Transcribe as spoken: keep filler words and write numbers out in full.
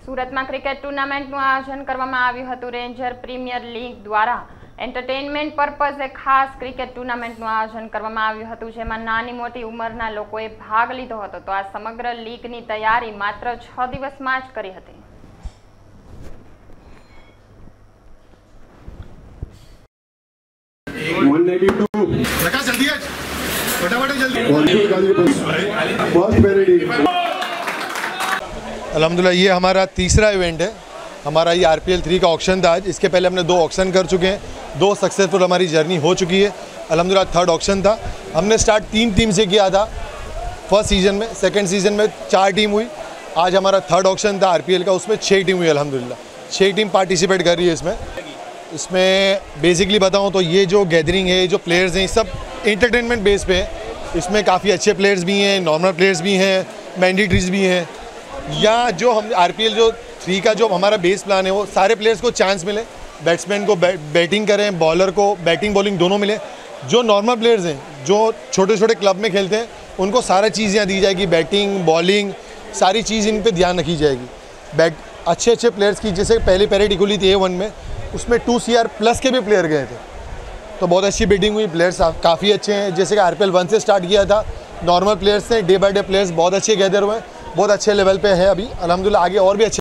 સુરતમાં ક્રિકેટ ટુર્નામેન્ટનું આયોજન કરવામાં આવ્યું હતું। રેન્જર પ્રીમિયર લીગ દ્વારા એન્ટરટેનમેન્ટ પર્પઝે ખાસ ક્રિકેટ ટુર્નામેન્ટનું આયોજન કરવામાં આવ્યું હતું, જેમાં નાની મોટી ઉંમરના લોકોએ ભાગ લીધો હતો। તો આ સમગ્ર લીગની તૈયારી માત્ર છ દિવસમાં જ કરી હતી। अल्हम्दुलिल्लाह ये हमारा तीसरा इवेंट है। हमारा ये आर पी एल थ्री का ऑक्शन था आज। इसके पहले हमने दो ऑक्शन कर चुके हैं, दो सक्सेसफुल हमारी जर्नी हो चुकी है। अल्हम्दुलिल्लाह थर्ड ऑक्शन था। हमने स्टार्ट तीन टीम से किया था फर्स्ट सीज़न में, सेकंड सीज़न में चार टीम हुई। आज हमारा थर्ड ऑक्शन था आर पी एल का, उसमें छः टीम हुई। अल्हम्दुलिल्लाह छः टीम पार्टिसिपेट कर रही है इसमें। इसमें बेसिकली बताऊँ तो ये जो गैदरिंग है, जो प्लेयर्स हैं, सब एंटरटेनमेंट बेस पे है। इसमें काफ़ी अच्छे प्लेयर्स भी हैं, नॉर्मल प्लेयर्स भी हैं, मैंडेटरीज भी हैं। या जो हम आर पी एल जो थ्री का जो हमारा बेस प्लान है, वो सारे प्लेयर्स को चांस मिले, बैट्समैन को बैटिंग करें, बॉलर को बैटिंग बॉलिंग दोनों मिले। जो नॉर्मल प्लेयर्स हैं, जो छोटे छोटे क्लब में खेलते हैं, उनको सारा चीज़ यहाँ दी जाएगी, बैटिंग बॉलिंग सारी चीज़ इन पे ध्यान रखी जाएगी। बैट अच्छे अच्छे प्लेयर्स की, जैसे पहले पैरेडी खुली थी ए वन में, उसमें टू सी आर प्लस के भी प्लेयर गए थे, तो बहुत अच्छी बिडिंग हुई। प्लेयर्स काफ़ी अच्छे हैं। जैसे कि आर पी एल वन से स्टार्ट किया था, नॉर्मल प्लेयर्स थे, डे बाय डे प्लेयर्स बहुत अच्छे गैदर हुए, बहुत अच्छे लेवल पे है अभी। अल्हम्दुलिल्लाह आगे और भी अच्छे